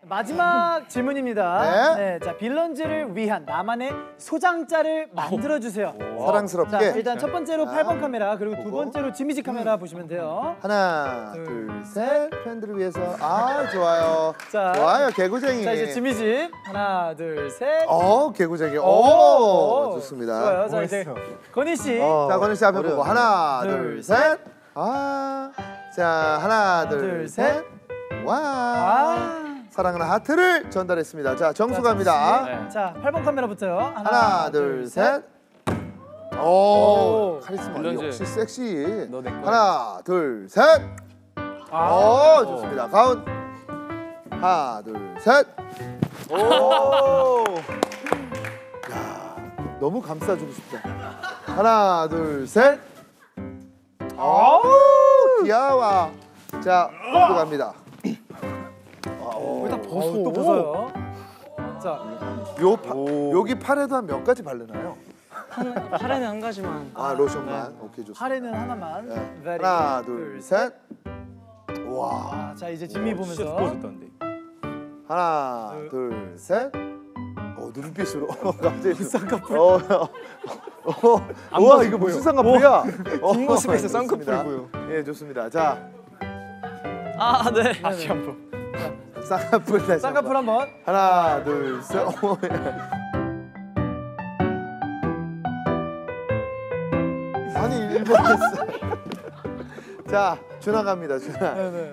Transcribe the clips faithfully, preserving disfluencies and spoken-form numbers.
마지막 질문입니다. 네. 네, 자 빌런즈를 위한 나만의 소장자를 만들어 주세요. 사랑스럽게. 자, 일단 첫 번째로 자, 팔 번 카메라 그리고 두 보고. 번째로 지미지 카메라 보시면 돼요. 하나, 둘, 둘, 셋. 팬들을 위해서. 아, 좋아요. 자, 좋아요, 개구쟁이. 자 이제 지미지 하나, 둘, 셋. 어, 개구쟁이. 오, 오, 좋습니다. 좋아요. 자 이제 건희 씨. 어, 자, 건희 씨 앞에 보고 하나, 둘, 둘, 셋. 아, 자, 하나, 둘, 둘, 셋. 와. 아. 사랑하는 하트를 전달했습니다. 자, 정수 갑니다. 네. 자, 팔 번 카메라부터요. 하나, 하나, 둘, 셋. 오, 오, 카리스마 빌런즈. 역시 섹시. 너 내 거야. 하나, 둘, 셋. 아. 오, 좋습니다. 가운. 하나, 둘, 셋. 오. 야, 너무 감싸주고 싶다. 하나, 둘, 셋. 오, 귀여워. 자, 또 갑니다. 거의 다 벗어. 또 벗어요. 자, 요 파, 여기 팔에도 한 몇 가지 바르나요? 한, 팔에는 한 가지만. 아, 로션만. 오케이, 좋습니다. 팔에는 하나만. 네. Very 하나, good. 둘, 셋. 와. 아, 자 이제 지미 보면서. 하나, 둘. 둘, 셋. 어, 눈빛으로. 갑자기. 쌍꺼풀. 어, 어, 어, 우와, 이거 무슨 쌍꺼풀이야? 긴 모습에서 좋습니다. 쌍꺼풀 보여. 예, 좋습니다. 자, 아, 네. 다시 한번. 쌍꺼풀 다시 쌍꺼풀 한번. 한번. 하나, 둘, 셋. 오, 예. 아니, 일본 했어. 자, 준하 갑니다, 준하. 네네.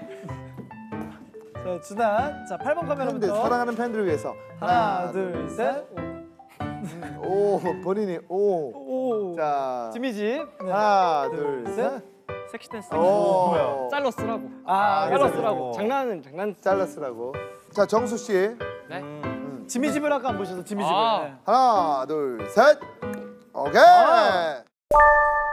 자, 준한. 자, 팔 번 팬들, 카메라부터. 사랑하는 팬들을 위해서. 하나, 둘, 셋. 오, 본인이 오. 오. 자, 지미지. 네. 하나, 둘, 둘, 셋. 셋. 섹시 댄스. 오, 짤로 쓰라고. 아, 짤로 그래서 쓰라고. 장난은 장난. 잘랐으라고. 자, 정수 씨. 네. 지미 집을 아까 안 보셔서 지미 집을. 아. 네. 하나, 둘, 셋. 오케이. 아.